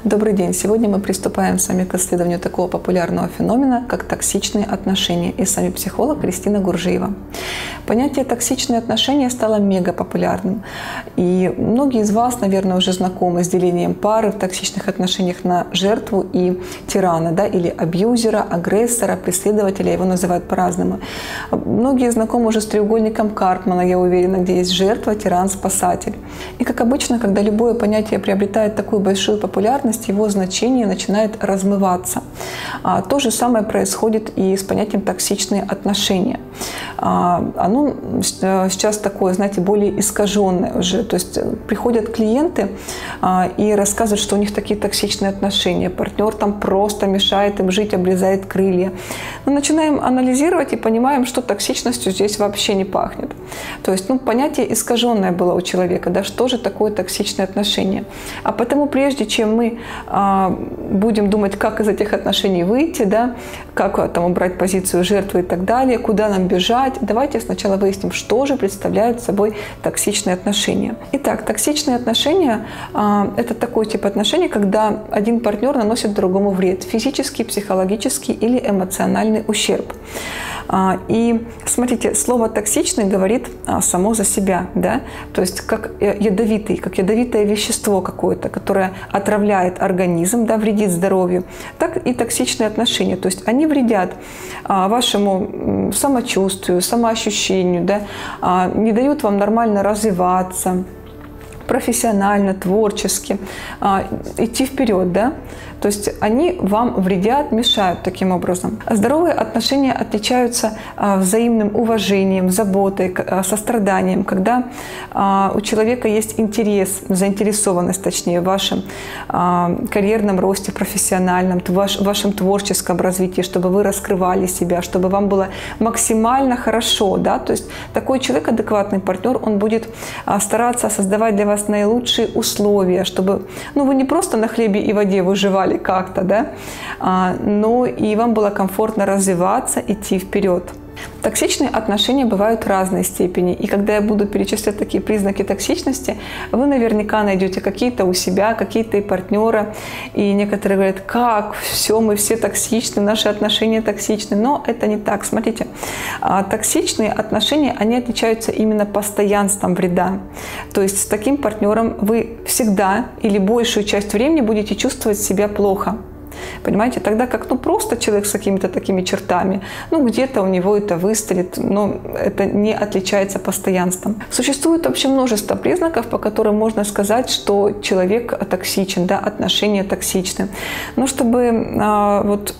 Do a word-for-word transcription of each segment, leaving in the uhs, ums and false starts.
Добрый день! Сегодня мы приступаем с вами к исследованию такого популярного феномена, как токсичные отношения. И с вами психолог Кристина Гуржиева. Понятие «токсичные отношения» стало мега популярным. И многие из вас, наверное, уже знакомы с делением пары в токсичных отношениях на жертву и тирана, да, или абьюзера, агрессора, преследователя, его называют по-разному. Многие знакомы уже с треугольником Карпмана, я уверена, где есть жертва, тиран, спасатель. И как обычно, когда любое понятие приобретает такую большую популярность, его значение начинает размываться. А, то же самое происходит и с понятием «токсичные отношения». А, оно сейчас такое, знаете, более искаженное уже. То есть приходят клиенты а, и рассказывают, что у них такие токсичные отношения. Партнер там просто мешает им жить, обрезает крылья. Мы начинаем анализировать и понимаем, что токсичностью здесь вообще не пахнет. То есть ну, понятие искаженное было у человека. Да, что же такое токсичные отношения? А потому прежде чем мы а, будем думать, как из этих отношений выйти, да, как там убрать позицию жертвы и так далее, куда нам бежать, давайте сначала выясним, что же представляют собой токсичные отношения. Итак, токсичные отношения а, – это такой тип отношений, когда один партнер наносит другому вред, физический, психологический или эмоциональный ущерб. А, и смотрите, слово «токсичный» говорит а, само за себя, да? То есть как ядовитый, как ядовитое вещество какое-то, которое отравляет организм, да, вредит здоровью, так и токсичные отношения. То есть они вредят а, вашему самочувствию, самоощущению, да, а, не дают вам нормально развиваться профессионально, творчески, а, идти вперед, да? То есть они вам вредят, мешают таким образом. Здоровые отношения отличаются а, взаимным уважением, заботой, а, состраданием, когда а, у человека есть интерес, заинтересованность, точнее, в вашем а, карьерном росте, профессиональном, в ваш, вашем творческом развитии, чтобы вы раскрывали себя, чтобы вам было максимально хорошо, да? То есть такой человек, адекватный партнер, он будет а, стараться создавать для вас наилучшие условия, чтобы ну, вы не просто на хлебе и воде выживали как-то, да, а, но и вам было комфортно развиваться, идти вперед. Токсичные отношения бывают разной степени. И когда я буду перечислять такие признаки токсичности, вы наверняка найдете какие-то у себя, какие-то и партнера. И некоторые говорят, как, все, мы все токсичны, наши отношения токсичны. Но это не так. Смотрите, токсичные отношения, они отличаются именно постоянством вреда. То есть с таким партнером вы всегда или большую часть времени будете чувствовать себя плохо. Понимаете, тогда как ну, просто человек с какими-то такими чертами, ну где-то у него это выстрелит, но это не отличается постоянством. Существует вообще множество признаков, по которым можно сказать, что человек токсичен, да, отношения токсичны. Но чтобы а, вот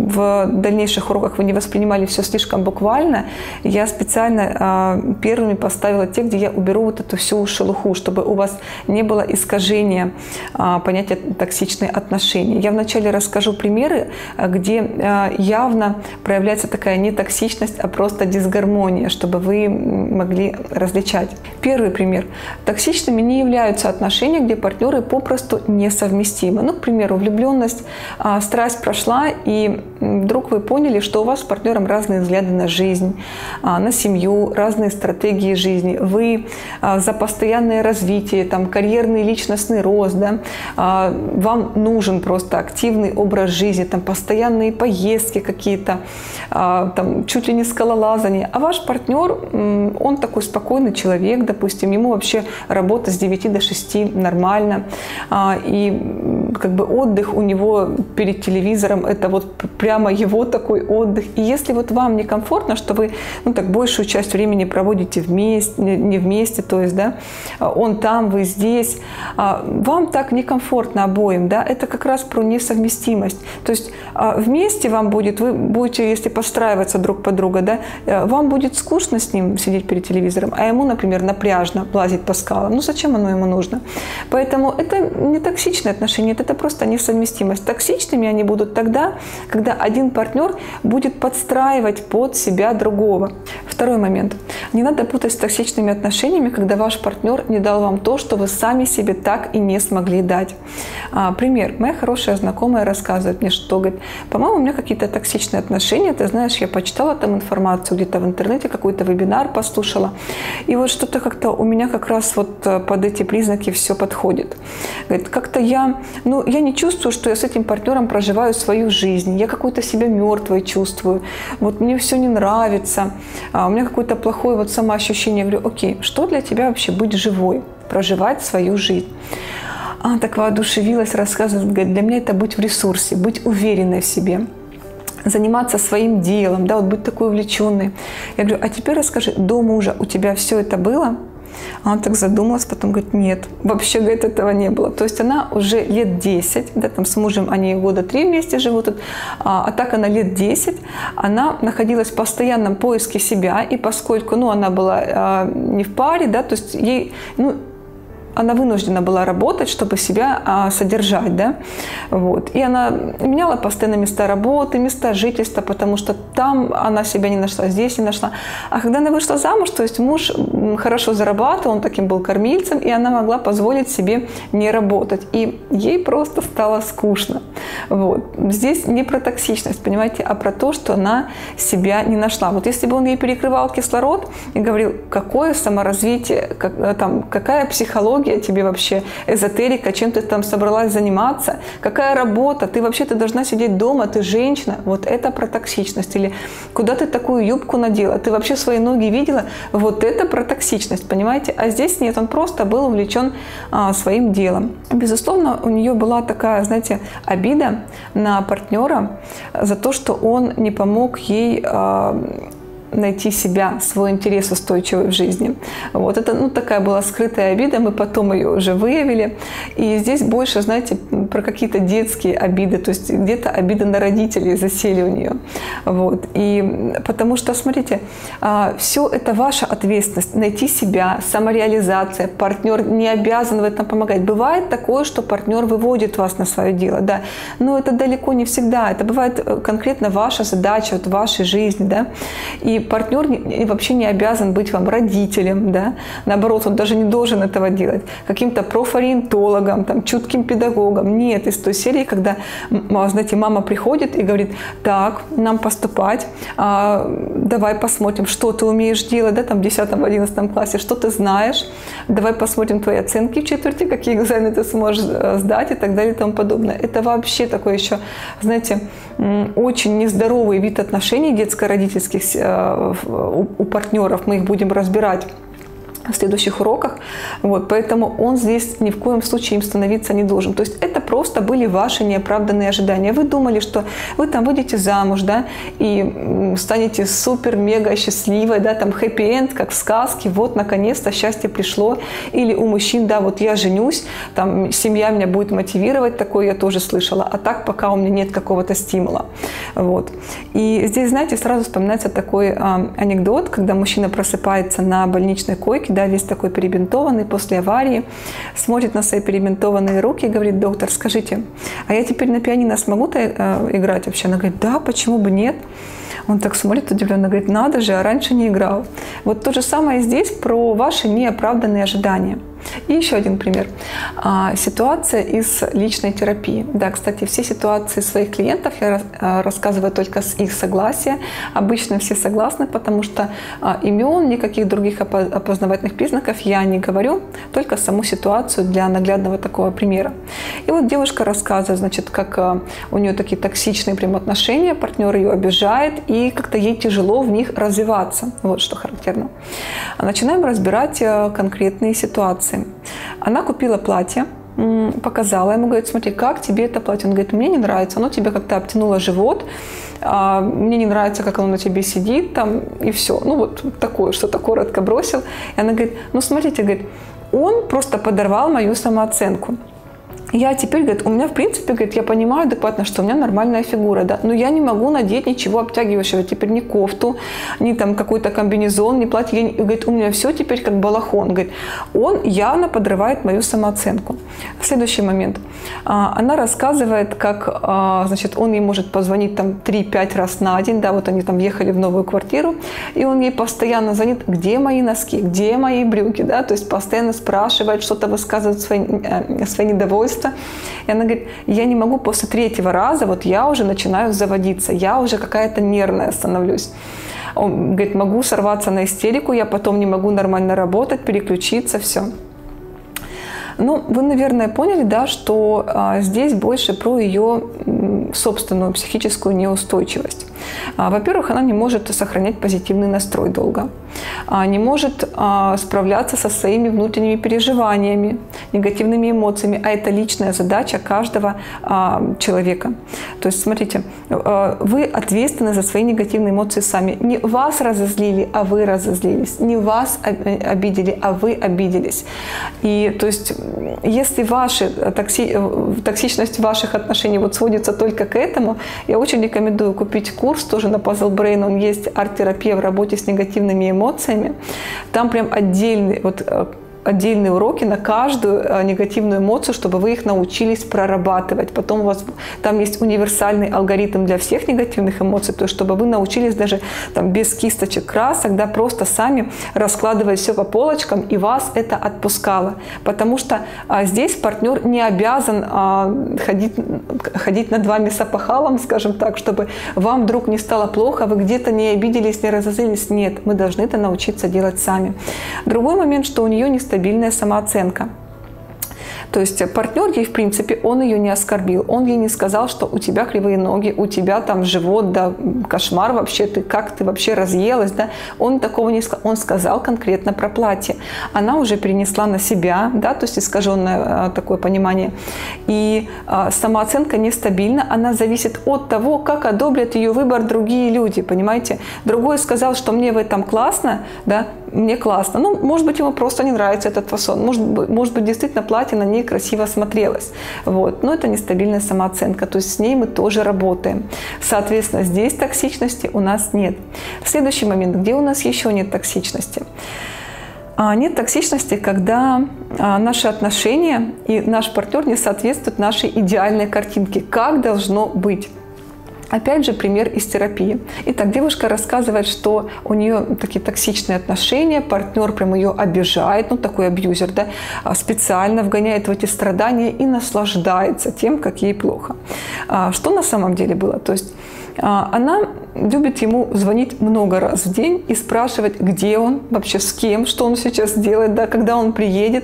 в дальнейших уроках вы не воспринимали все слишком буквально, я специально а, первыми поставила те, где я уберу вот эту всю шелуху, чтобы у вас не было искажения а, понятия токсичные отношения. Я вначале расскажу примеры, где явно проявляется такая не токсичность, а просто дисгармония, чтобы вы могли различать. Первый пример. Токсичными не являются отношения, где партнеры попросту несовместимы. Ну, к примеру, влюбленность, страсть прошла, и вдруг вы поняли, что у вас с партнером разные взгляды на жизнь, на семью, разные стратегии жизни. Вы за постоянное развитие, там, карьерный личностный рост, да, вам нужен просто активный образ жизни, там постоянные поездки какие-то, там чуть ли не скалолазание. А ваш партнер, он такой спокойный человек, допустим, ему вообще работа с девяти до шести нормально, и как бы отдых у него перед телевизором, это вот прямо его такой отдых. И если вот вам некомфортно, что вы ну, так большую часть времени проводите вместе, не вместе, то есть, да, он там, вы здесь, вам так некомфортно обоим, да, это как раз про несовместимость. То есть вместе вам будет, вы будете, если подстраиваться друг под друга, да, вам будет скучно с ним сидеть перед телевизором, а ему, например, напряжно лазить по скалам. Ну зачем оно ему нужно? Поэтому это не токсичные отношения, это просто несовместимость. Токсичными они будут тогда, когда когда один партнер будет подстраивать под себя другого. Второй момент. Не надо путать с токсичными отношениями, когда ваш партнер не дал вам то, что вы сами себе так и не смогли дать. А, пример. Моя хорошая знакомая рассказывает мне, что говорит: по-моему, у меня какие-то токсичные отношения, ты знаешь, я почитала там информацию где-то в интернете, какой-то вебинар послушала, и вот что-то как-то у меня как раз вот под эти признаки все подходит. Говорит, как-то я, ну, я не чувствую, что я с этим партнером проживаю свою жизнь, я какой-то себя мертвой чувствую, вот мне все не нравится, а у меня какое-то плохое вот самоощущение. Я говорю: окей, что для тебя вообще быть живой, проживать свою жизнь? Она так воодушевилась, рассказывает, говорит, для меня это быть в ресурсе, быть уверенной в себе, заниматься своим делом, да, вот быть такой увлеченной. Я говорю: а теперь расскажи, до мужа у тебя все это было? Она так задумалась, потом говорит: нет, вообще, говорит, этого не было. То есть она уже лет десять, да, там с мужем они года три вместе живут, а, а так она лет десять, она находилась в постоянном поиске себя, и поскольку, ну, она была а, не в паре, да, то есть ей, ну, она вынуждена была работать, чтобы себя а, содержать, да, вот. И она меняла постоянно места работы, места жительства, потому что там она себя не нашла, здесь не нашла. А когда она вышла замуж, то есть муж хорошо зарабатывал, он таким был кормильцем, и она могла позволить себе не работать. И ей просто стало скучно. Вот. Здесь не про токсичность, понимаете, а про то, что она себя не нашла. Вот если бы он ей перекрывал кислород и говорил: какое саморазвитие, как, там, какая психология тебе вообще, эзотерика, чем ты там собралась заниматься, какая работа, ты вообще-то должна сидеть дома, ты женщина, вот это про токсичность. Или куда ты такую юбку надела, ты вообще свои ноги видела, вот это про токсичность, понимаете? А здесь нет, он просто был увлечен а, своим делом. Безусловно, у нее была такая, знаете, обида на партнера за то, что он не помог ей а, найти себя, свой интерес устойчивый в жизни. Вот это, ну, такая была скрытая обида, мы потом ее уже выявили. И здесь больше, знаете, про какие-то детские обиды, то есть где-то обиды на родителей засели у нее. Вот. И потому что, смотрите, все это ваша ответственность, найти себя, самореализация. Партнер не обязан в этом помогать. Бывает такое, что партнер выводит вас на свое дело, да, но это далеко не всегда. Это бывает конкретно ваша задача вот, в вашей жизни, да. И партнер вообще не обязан быть вам родителем, да? Наоборот, он даже не должен этого делать, каким-то профориентологом, там, чутким педагогом. Нет, из той серии, когда, знаете, мама приходит и говорит: так, нам поступать, а, давай посмотрим, что ты умеешь делать, да, там, в десятом-одиннадцатом классе, что ты знаешь, давай посмотрим твои оценки в четверти, какие экзамены ты сможешь сдать и так далее и тому подобное. Это вообще такой еще, знаете, очень нездоровый вид отношений детско-родительских у партнеров, мы их будем разбирать в следующих уроках. Вот, поэтому он здесь ни в коем случае им становиться не должен. То есть это просто были ваши неоправданные ожидания. Вы думали, что вы там выйдете замуж, да, и станете супер-мега счастливой, да, там хэппи-энд, как в сказке, вот наконец-то счастье пришло. Или у мужчин, да, вот я женюсь, там семья меня будет мотивировать, такое я тоже слышала, а так пока у меня нет какого-то стимула. Вот. И здесь, знаете, сразу вспоминается такой а, анекдот, когда мужчина просыпается на больничной койке, да, весь такой перебинтованный после аварии, смотрит на свои перебинтованные руки и говорит: доктор, скажите, а я теперь на пианино смогу-то э, играть вообще? Она говорит: да, почему бы нет? Он так смотрит удивленно, говорит: надо же, а раньше не играл. Вот то же самое здесь про ваши неоправданные ожидания. И еще один пример. Ситуация из личной терапии. Да, кстати, все ситуации своих клиентов я рассказываю только с их согласия. Обычно все согласны, потому что имен, никаких других опознавательных признаков я не говорю, только саму ситуацию для наглядного такого примера. И вот девушка рассказывает, значит, как у нее такие токсичные прям отношения, партнер ее обижает, и как-то ей тяжело в них развиваться. Вот что характерно. Начинаем разбирать конкретные ситуации. Она купила платье, показала ему, говорит: смотри, как тебе это платье? Он говорит: мне не нравится, оно тебе как-то обтянуло живот, мне не нравится, как оно на тебе сидит, там, и все. Ну вот такое, что-то коротко бросил. И она говорит: ну смотрите, говорит, он просто подорвал мою самооценку. Я теперь, говорит, у меня, в принципе, говорит, я понимаю адекватно, что у меня нормальная фигура, да, но я не могу надеть ничего обтягивающего, теперь ни кофту, ни там какой-то комбинезон, ни платье. Я, говорит, у меня все теперь как балахон. Говорит, он явно подрывает мою самооценку. Следующий момент. Она рассказывает, как, значит, он ей может позвонить там три-пять раз на день, да, вот они там ехали в новую квартиру, и он ей постоянно звонит, где мои носки, где мои брюки, да, то есть постоянно спрашивает, что-то высказывает свои, свои недовольства. И она говорит, я не могу после третьего раза, вот я уже начинаю заводиться, я уже какая-то нервная становлюсь. Он говорит, могу сорваться на истерику, я потом не могу нормально работать, переключиться, все. Ну, вы, наверное, поняли, да, что а, здесь больше про ее собственную психическую неустойчивость. А, во-первых, она не может сохранять позитивный настрой долго, а, не может а, справляться со своими внутренними переживаниями, негативными эмоциями, а это личная задача каждого а, человека. То есть, смотрите, а, вы ответственны за свои негативные эмоции сами. Не вас разозлили, а вы разозлились. Не вас обидели, а вы обиделись. И, то есть, если ваши, токси, токсичность ваших отношений вот сводится только к этому, я очень рекомендую купить курс тоже на Puzzle Brain. Он есть, арт-терапия в работе с негативными эмоциями. Там прям отдельный, вот, отдельные уроки на каждую негативную эмоцию, чтобы вы их научились прорабатывать. Потом у вас там есть универсальный алгоритм для всех негативных эмоций, то есть чтобы вы научились даже там, без кисточек, красок, да, просто сами раскладывать все по полочкам, и вас это отпускало. Потому что а, здесь партнер не обязан а, ходить, ходить над вами с опахалом, скажем так, чтобы вам вдруг не стало плохо, вы где-то не обиделись, не разозлились. Нет, мы должны это научиться делать сами. Другой момент, что у нее не стабильная самооценка. То есть партнер ей, в принципе, он ее не оскорбил. Он ей не сказал, что у тебя кривые ноги, у тебя там живот, да, кошмар вообще, ты как ты вообще разъелась, да. Он такого не сказал. Он сказал конкретно про платье. Она уже перенесла на себя, да, то есть искаженное такое понимание. И а, самооценка нестабильна, она зависит от того, как одобрят ее выбор другие люди, понимаете. Другой сказал, что мне в этом классно, да, мне классно. Ну, может быть, ему просто не нравится этот фасон. Может быть, может быть действительно платье на ней красиво смотрелось. Вот. Но это нестабильная самооценка. То есть с ней мы тоже работаем. Соответственно, здесь токсичности у нас нет. Следующий момент. Где у нас еще нет токсичности? Нет токсичности, когда наши отношения и наш партнер не соответствуют нашей идеальной картинке. Как должно быть? Опять же, пример из терапии. Итак, девушка рассказывает, что у нее такие токсичные отношения, партнер прям ее обижает, ну такой абьюзер, да, специально вгоняет в эти страдания и наслаждается тем, как ей плохо. Что на самом деле было? То есть она любит ему звонить много раз в день и спрашивать, где он, вообще с кем, что он сейчас делает, да, когда он приедет.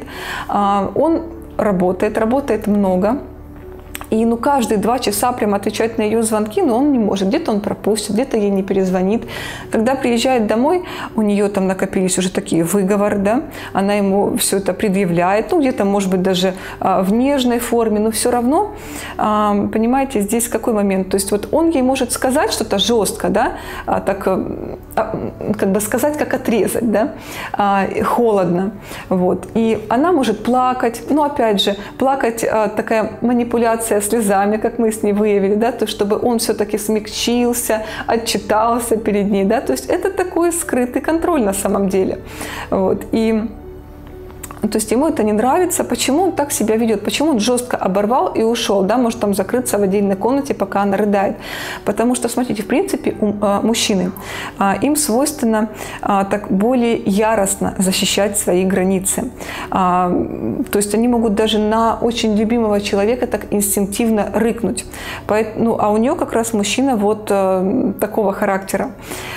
Он работает, работает много. И ну, каждые два часа прям отвечать на ее звонки, но он не может. Где-то он пропустит, где-то ей не перезвонит. Когда приезжает домой, у нее там накопились уже такие выговоры, да? Она ему все это предъявляет, ну где-то, может быть, даже а, в нежной форме, но все равно, а, понимаете, здесь какой момент? То есть вот он ей может сказать что-то жестко, да? А, так, а, как бы сказать, как отрезать, да? А, холодно. Вот. И она может плакать, ну опять же, плакать, а, такая манипуляция слезами, как мы с ней выявили, да, то чтобы он все-таки смягчился, отчитался перед ней, да, то есть это такой скрытый контроль на самом деле, вот, и то есть ему это не нравится. Почему он так себя ведет? Почему он жестко оборвал и ушел? Да, может там закрыться в отдельной комнате, пока она рыдает. Потому что, смотрите, в принципе, у, а, мужчины, а, им свойственно а, так более яростно защищать свои границы. А, то есть они могут даже на очень любимого человека так инстинктивно рыкнуть. Поэтому, ну, а у нее как раз мужчина вот а, такого характера.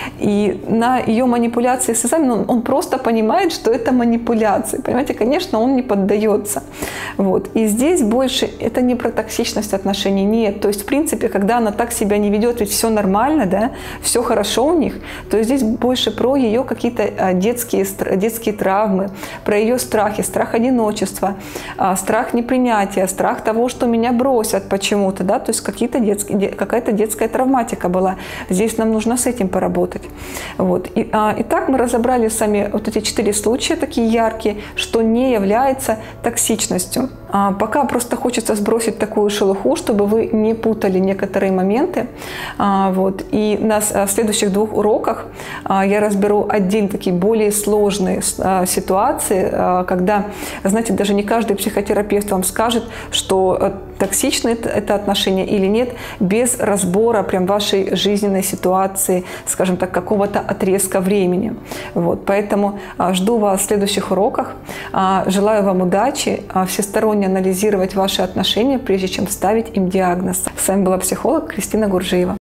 И на ее манипуляции с слезами, ну, он просто понимает, что это манипуляции. Понимаете, конечно, он не поддается. Вот. И здесь больше это не про токсичность отношений, нет. То есть, в принципе, когда она так себя не ведет, ведь все нормально, да, все хорошо у них, то здесь больше про ее какие-то детские, детские травмы, про ее страхи, страх одиночества, страх непринятия, страх того, что меня бросят почему-то, да, то есть какие-то детские, какая-то детская травматика была. Здесь нам нужно с этим поработать. Вот. И, а, итак, мы разобрали сами вот эти четыре случая, такие яркие, что не является токсичностью. Пока просто хочется сбросить такую шелуху, чтобы вы не путали некоторые моменты. Вот. И на следующих двух уроках я разберу один такие более сложные ситуации, когда, знаете, даже не каждый психотерапевт вам скажет, что токсичны это отношения или нет, без разбора прям вашей жизненной ситуации, скажем так, какого-то отрезка времени. Вот. Поэтому жду вас в следующих уроках. Желаю вам удачи, всесторонне анализировать ваши отношения, прежде чем ставить им диагноз. С вами была психолог Кристина Гуржиева.